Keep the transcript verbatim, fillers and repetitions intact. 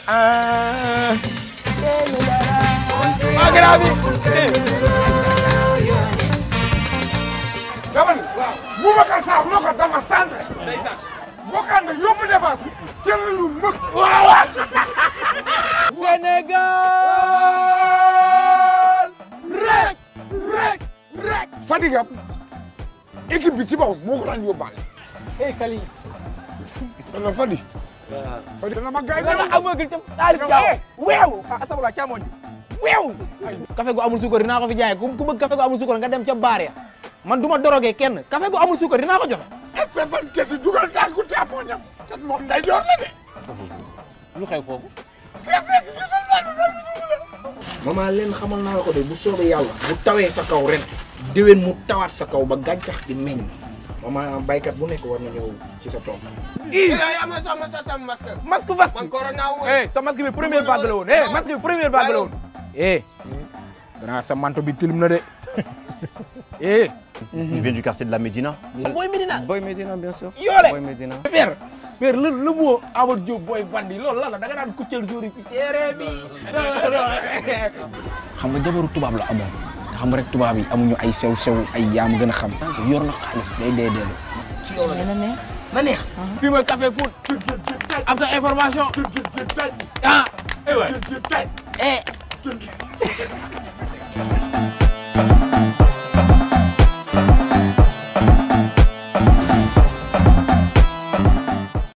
ah ma grave dama ni Boubacar Sarr moo ko dafa centre boo xam ne yóbbu défense jël lu mëg waaw Sénégal rek rek rek Fadiga équipe bi ci boppam moo ko daan yóbbaale eh Kali wala Fadi Fadi dana ma gaay dana aveugle te daal di jaaw weew asabula càmmoñ weew café gu amul suukar dinaa ko fi jaay ku bëgg café gu amul suukar nga dem ca baar ya man duma dorogee kenn café gu amul suukar dinaa ko joxe est-ce que kesi dugal tànku càmmoñam te moom day door la de lu xew foofu maman leen xamal naa la ko de bu soobee yàlla bu tawee sa kaw ren déwén mu tawaat sa kaw ba gàncax gi meññ maman baykat bu nekk war na ñëw ci sa tool. yaa ma sama sa masque. masque vague man corona wu. eh sa masque bi première vague la woon eh masque bi première vague la woon eh grand sa manteau bi tilim na de eh Je viens du quartier de la Médina. Boy Médina Boy Médina, bien sûr. Yoole Boy Médina. père père lu lu mu Amadou Diop boy bandi loolu lan la da nga daan kuccel jour yi ci terrain bi xam nga jabaru tubaab la amoon xam nga rek tubaab yi amuñu ay sew sew ay yaam gën a xam te yor na xaalis day dee dee ci yow la na neex na neex fii mooy café foot am sa information ah eh